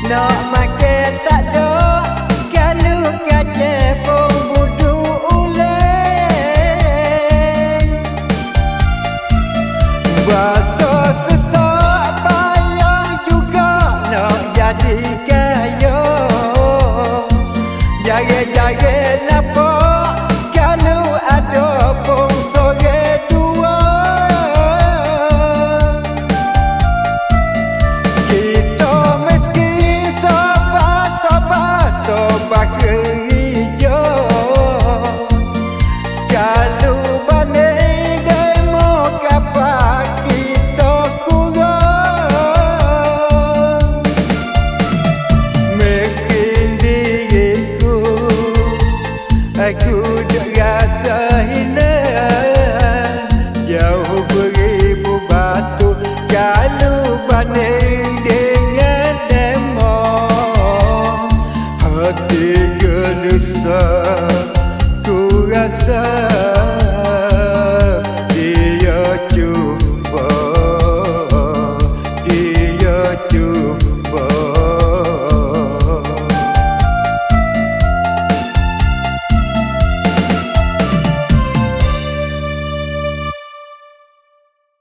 Nak makan tak ada, kalau kacau pun budu uleng. Bahasa sesak payah juga nak jadi kaya. Jaga-jaga napa kalau ada pun sore dua. Kita miskin sobat kerja. Kalau banding demo kapak kita kurang. Miskin diriku, aku dah rasa hina. Jauh beribu batu kalau banding